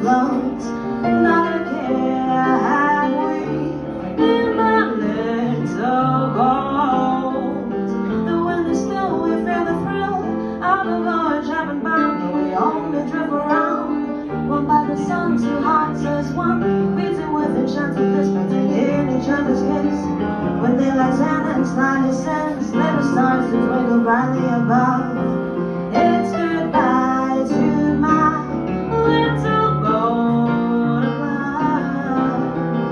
floats. Not a care have we in my little boat. The wind is still, we feel the thrill of the voyage having bound, and we only drift around. One by the sun, two hearts as one, beating with enchanted bliss, melting in each other's kiss. When daylight's in and night descends, little stars to twinkle brightly above. It's goodbye to my little boat of love.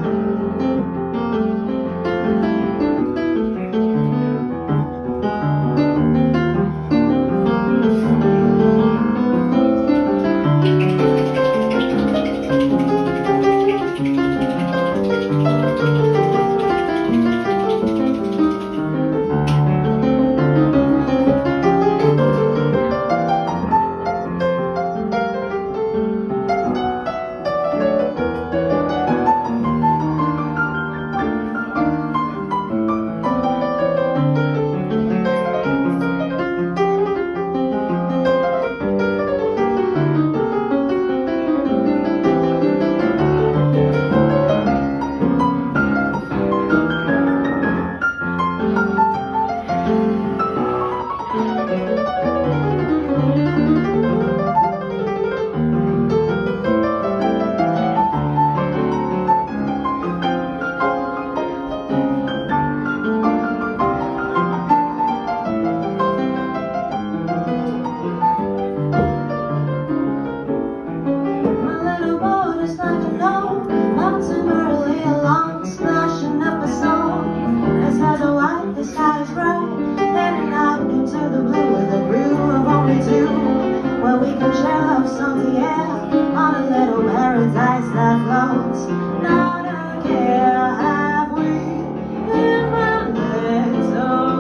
The sky is bright, heading out into the blue with a crew of only two, where we can share love salty air on a little paradise that floats. Not a care have we in my little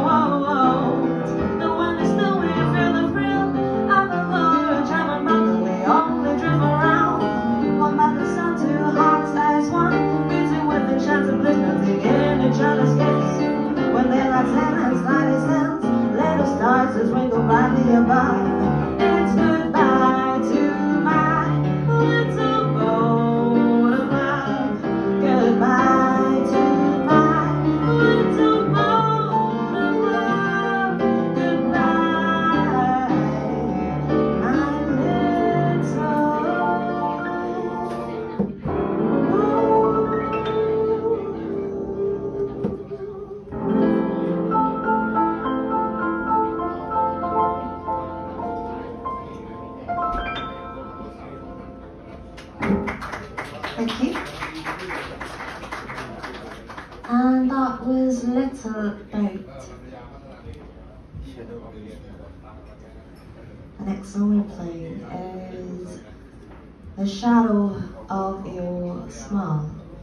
boat. The wind is still, we feel the thrill of the voyage having bound, and we only drift around. One by the sun, two hearts as one, beating with enchanted bliss, melting in each other's kiss. When daylight's in and night is ends, little stars that twinkle brightly above. It's goodbye to my little boat of love. Goodbye to my little boat of love. Goodbye, my Thank you. And that was Little Boat. The next song we're playing is The Shadow of Your Smile.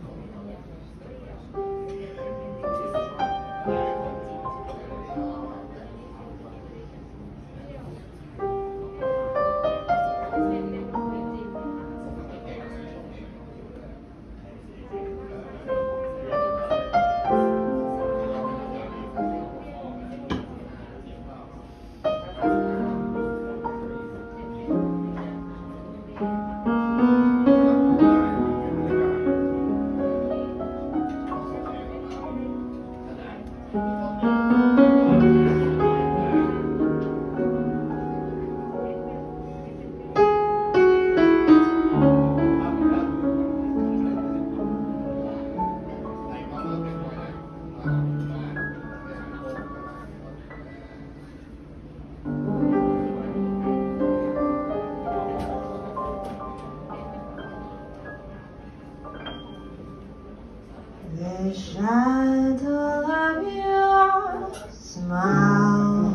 The shadow of your smile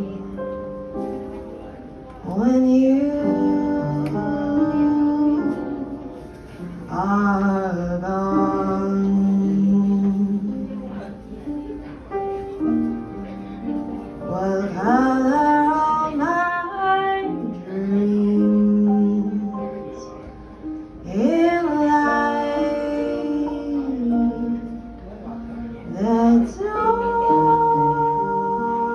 when you are gone. Will color all my dreams in light that dawn.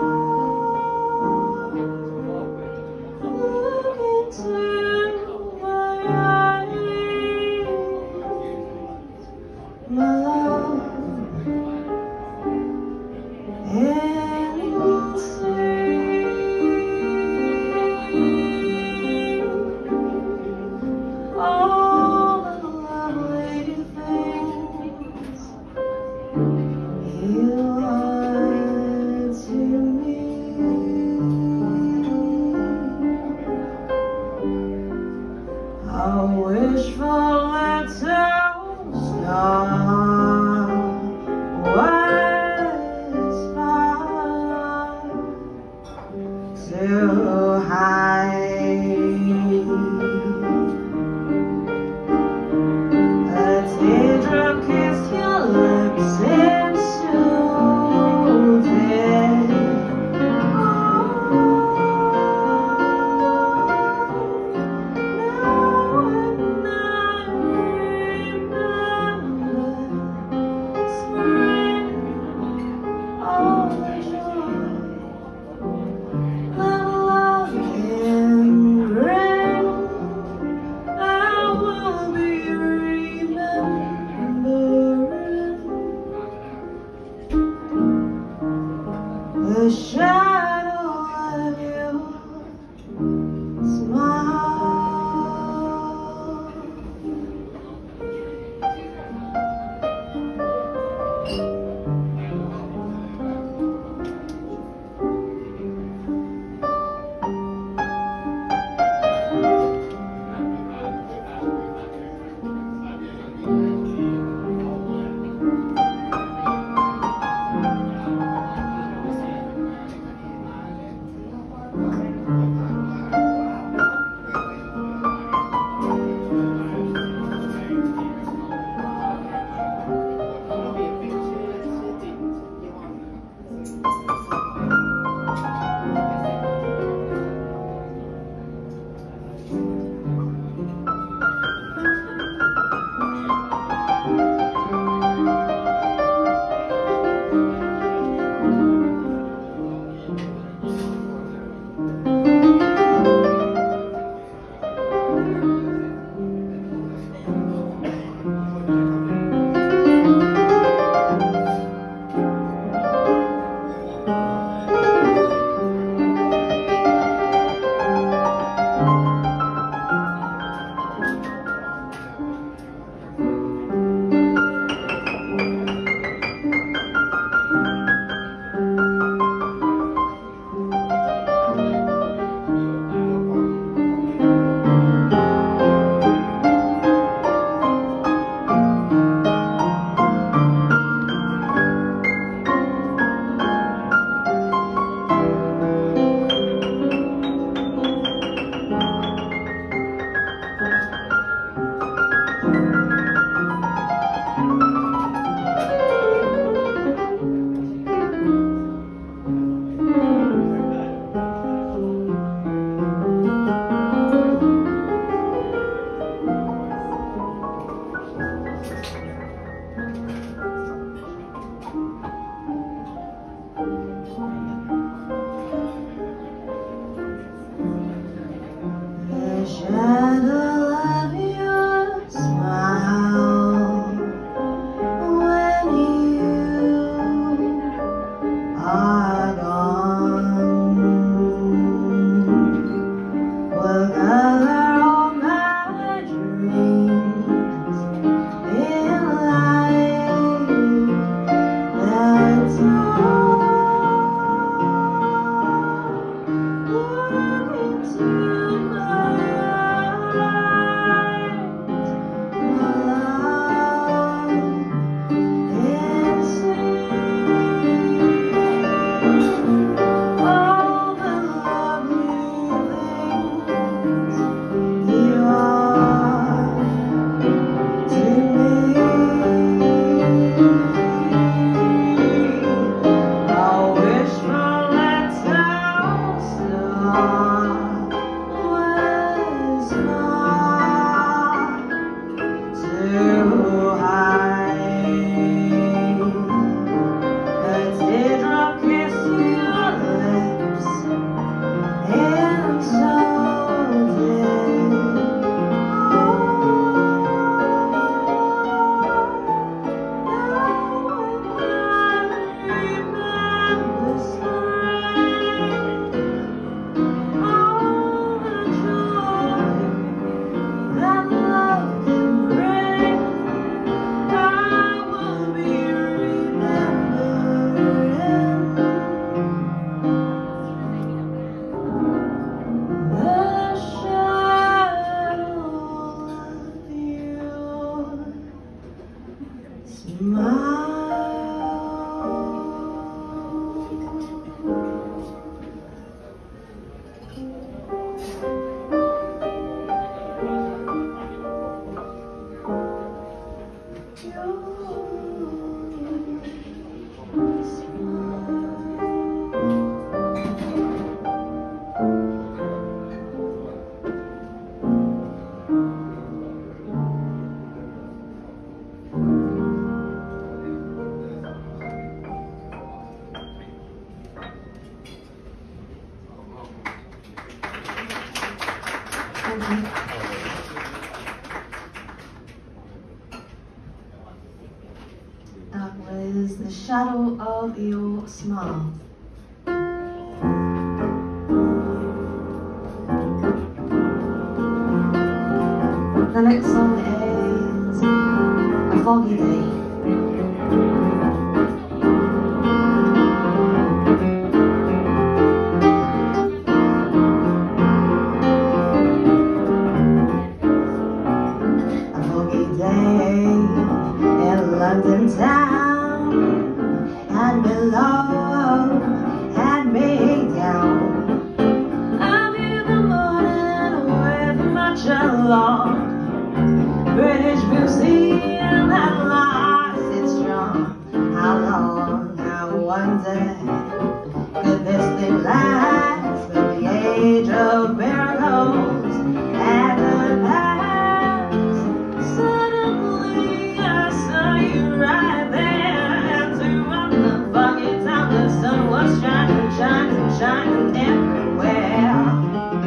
wishful little star was far too high. A teardrop kissed your lips and soothed it. The shadow of your smile. Shadow of your smile when you are gone will gather all my dreams in light that's all looking to you are smile. That was The Shadow of Your Smile. The next song is A Foggy Day. London town had me low, had me down. I view the morning with much alarm. British Museum had lost its charm. How long, I wonder, could this thing last? But the age of miracles had to pass. Suddenly I saw you right there, and throughout the foggy town the sun was shining, shining, shining everywhere.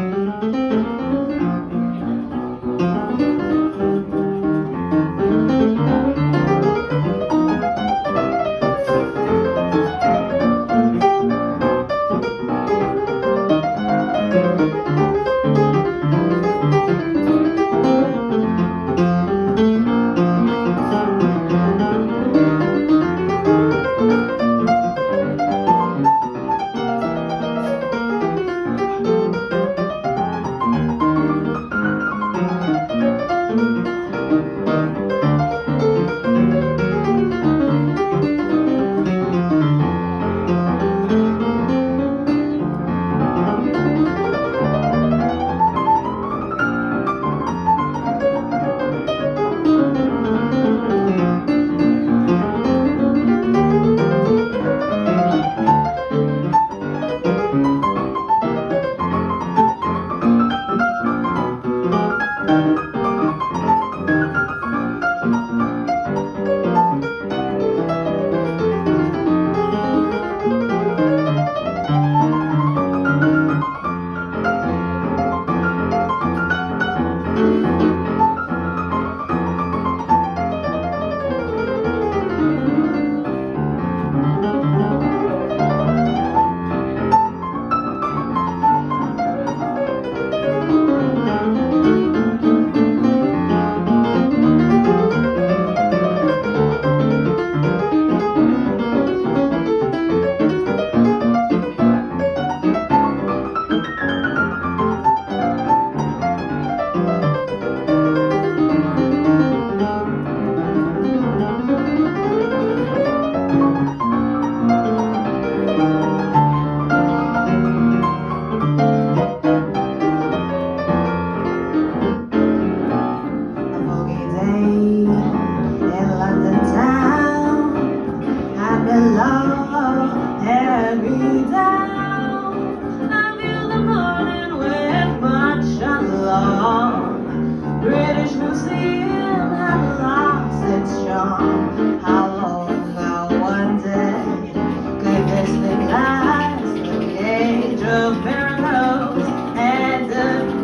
British Museum had lost its charm. How long, I wonder, could this thing last? The age of miracles and the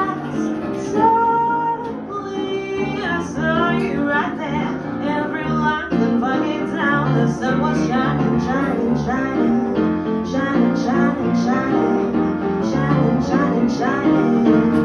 past. Suddenly I saw you right there. Every London fucking town, the sun was shining, shining, shining, shining, shining, shining, shining, shining, shining.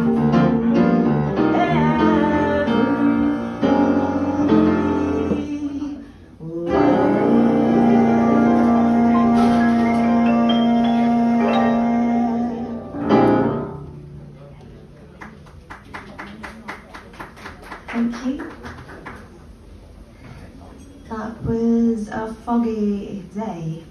Thank you. That was A Foggy Day.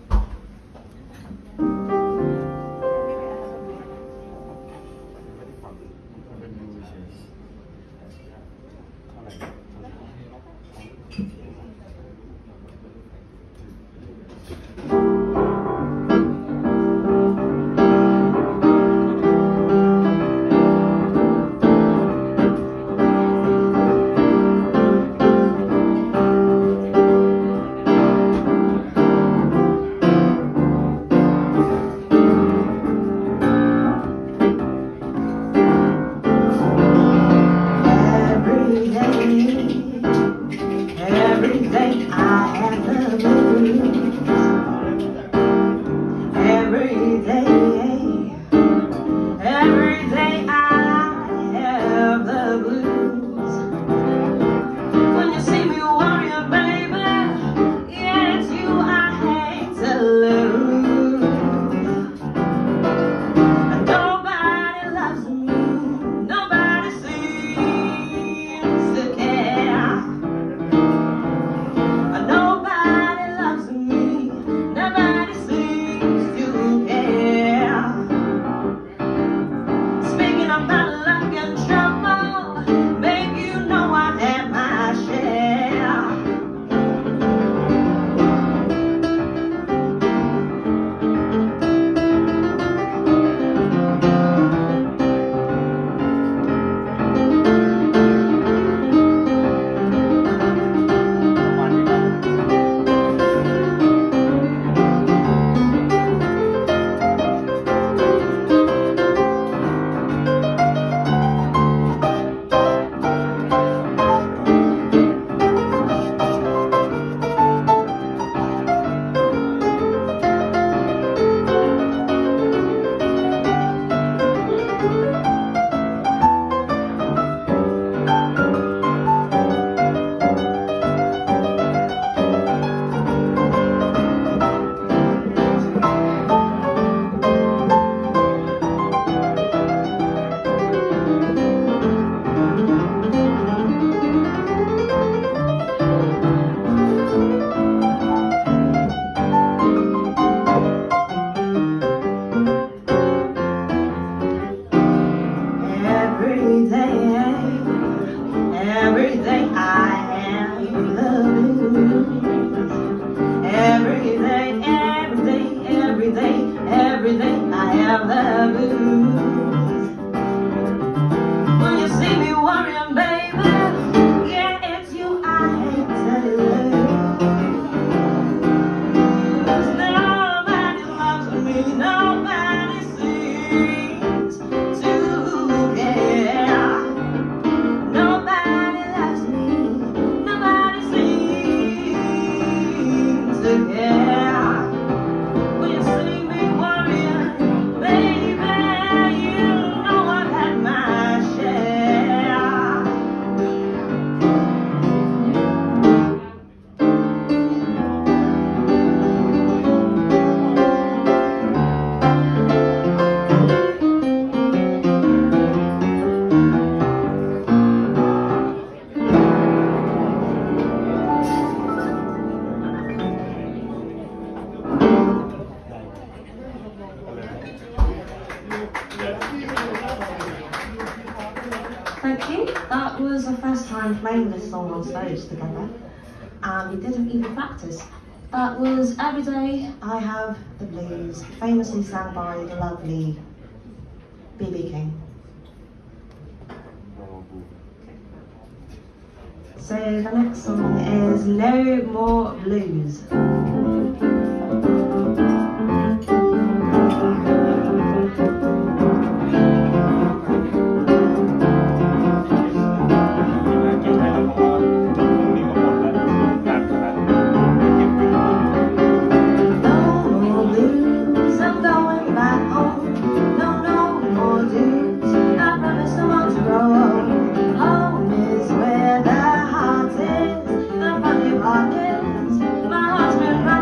Thank you. That was the first time playing this song on stage together, and we didn't even practice. That was Every Day I Have the Blues, famously sang by the lovely B.B. King. So the next song is No More Blues. Home is where the heart is, the funny part is, my heart's been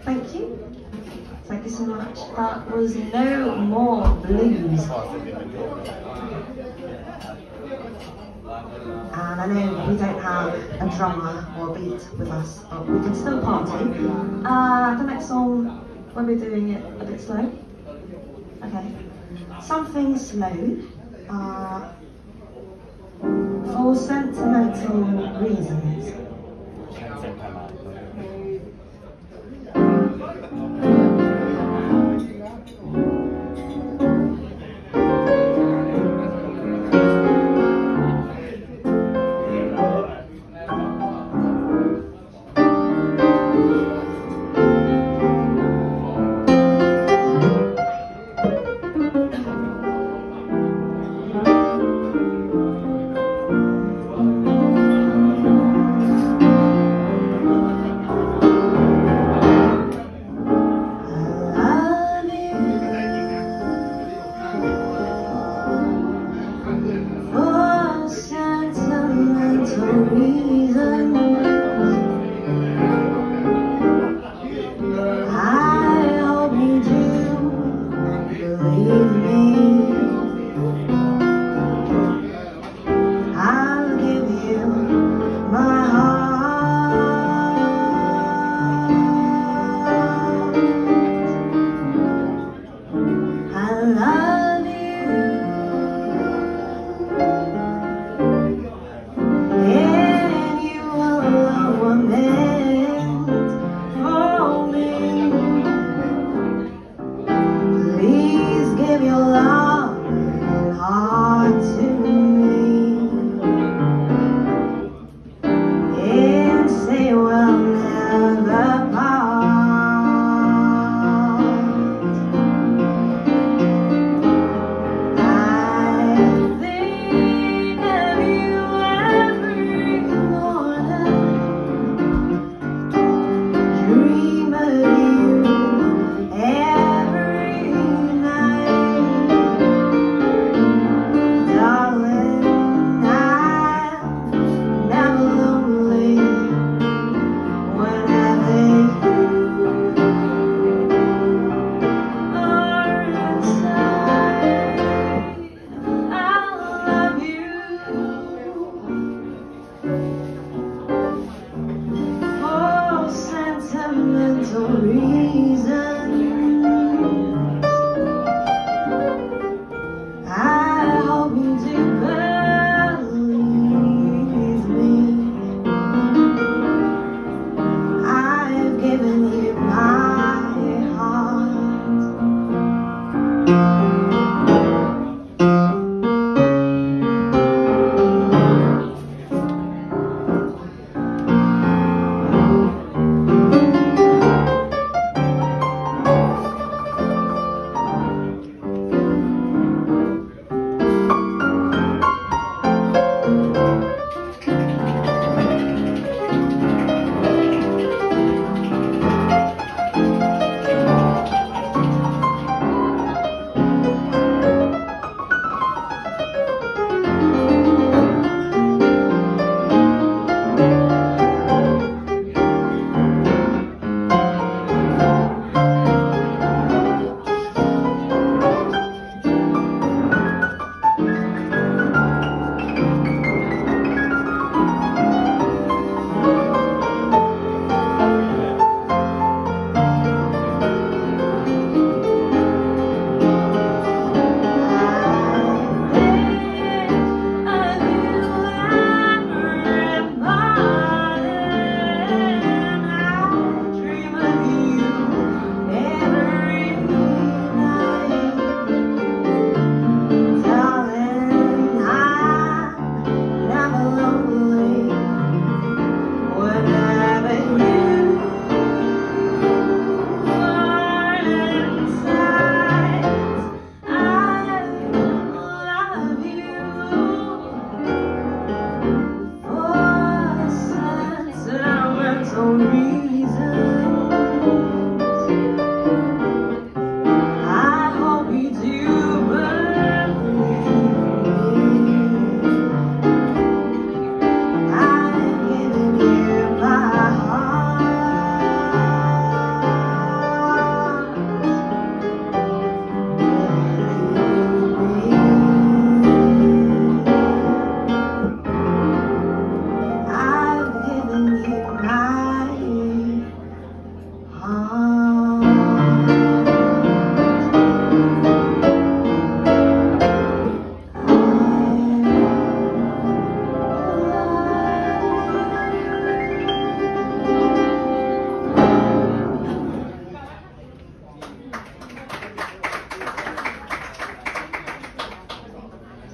Thank you. Thank you so much. That was No More Blues. And I know we don't have a drummer or a beat with us, but we can still party. The next song, when we're doing it a bit slow. Okay. Something slow. For sentimental reasons.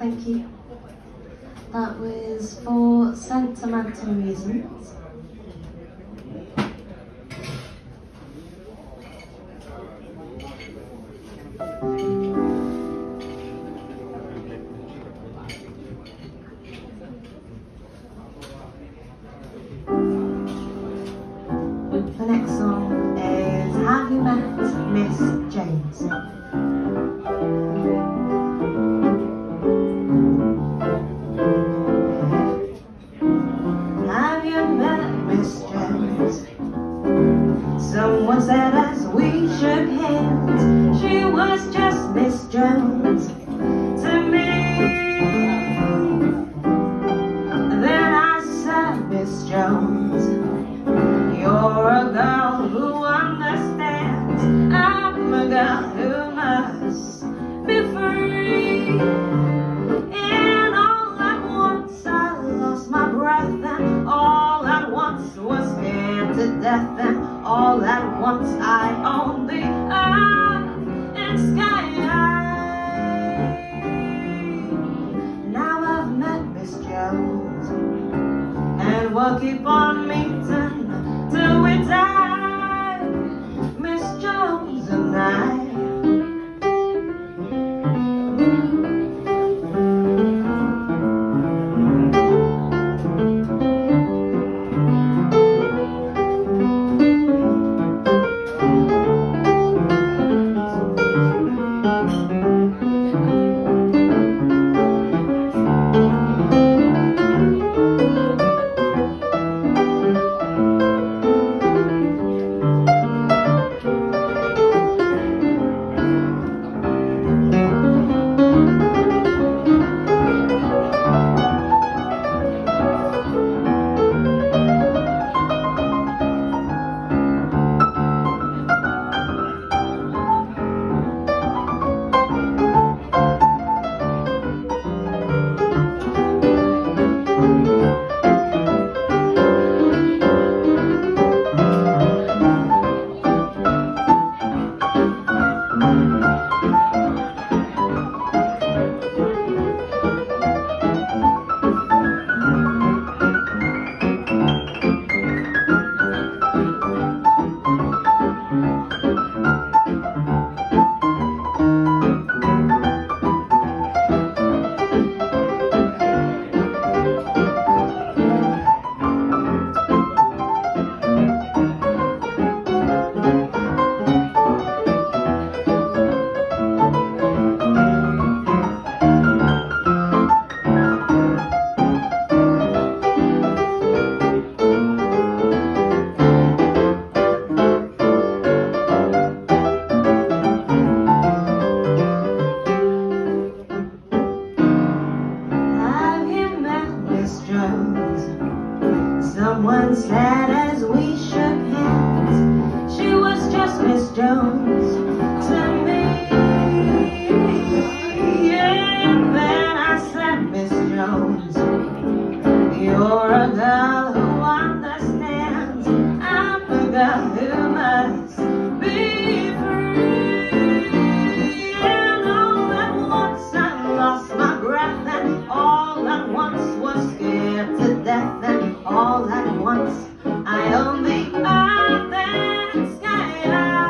Thank you. That was For Sentimental Reasons. The next song is Have You Met Miss James? Have you met Miss James? Someone said as we shook hands, she was just Miss Jones to me. Then I said, Miss Jones, you're a girl who understands. I'm a girl who must be free. And all at once I lost my breath, and all at once was scared to death, and all at once I owned the earth and sky. Now I've met Miss Jones, and we'll keep on meeting till we die, Miss Jones and I. Someone said as we shook hands, she was just Miss Jones to me. And then I said, Miss Jones, you're a girl who understands. I'm a girl who must be free. And all at once I lost my breath, and all at once was scared to death, and all at once I owned the earth and sky.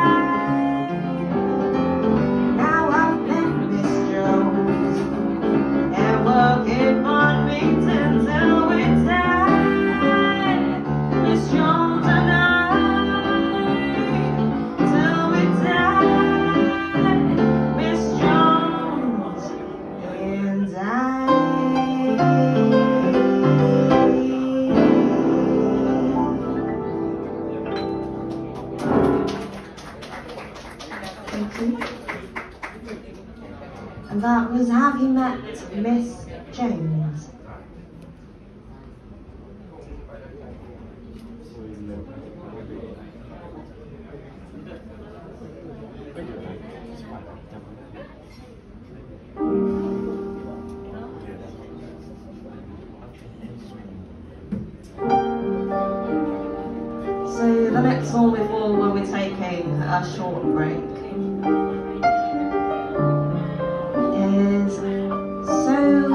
Now I've met Miss Jones, and we'll keep on meeting till we die, Miss Jones and I, till we die, Miss Jones and I. And that was Have You Met Miss James? So the next one before we'll be taking a short break is So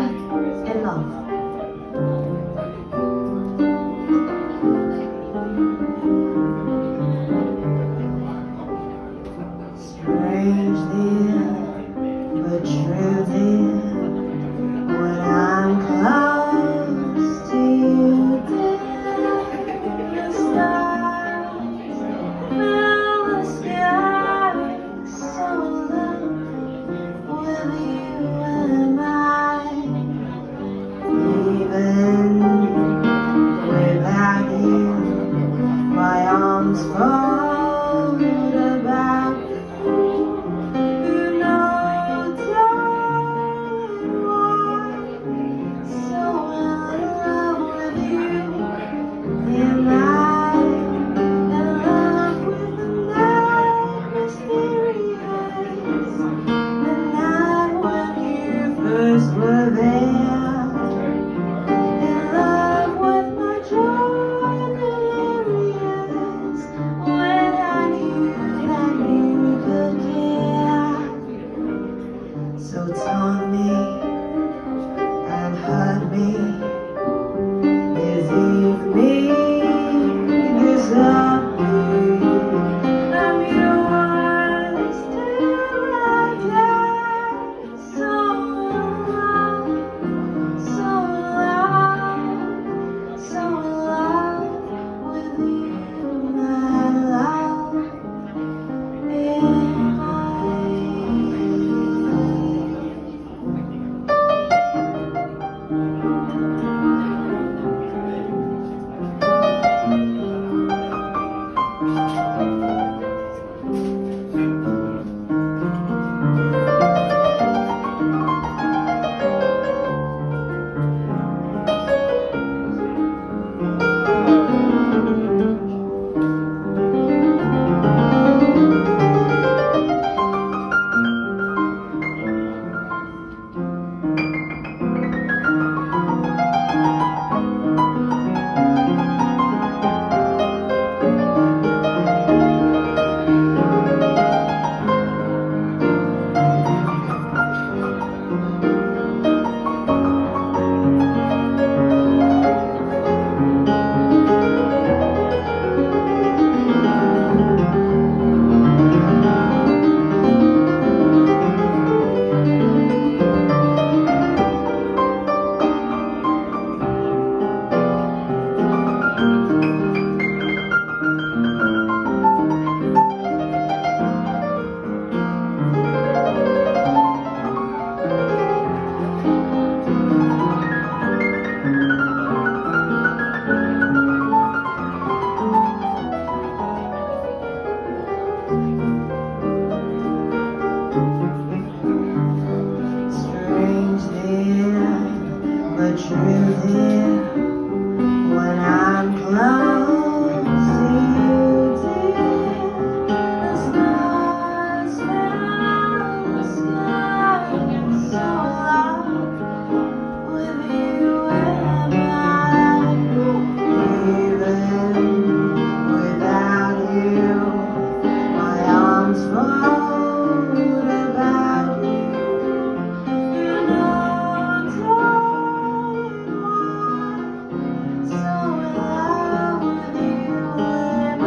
just wrote about you. You know, darling, why so in love with you am I.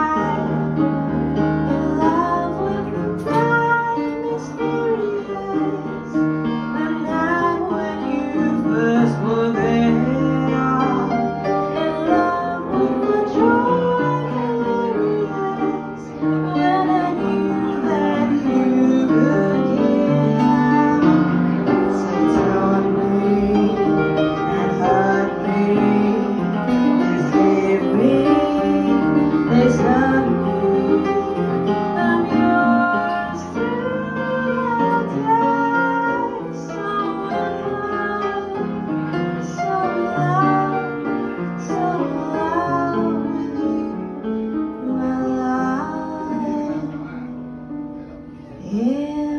In love with the bright, mysterious, the night when you first were there. In love with the joy hilarious, when I knew that you could give. So taught me and hurt me, deceived me, disturbed me. I'm yours till the day. So in love, so in love, so in love with you, my life in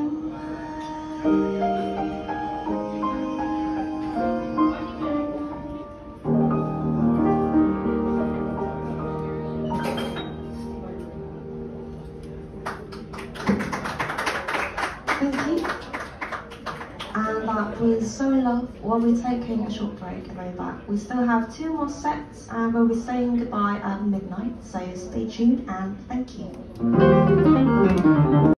Thank you. And that was So In Love. While we're taking a short break and then back, we still have 2 more sets and we'll be saying goodbye at midnight. So stay tuned and thank you.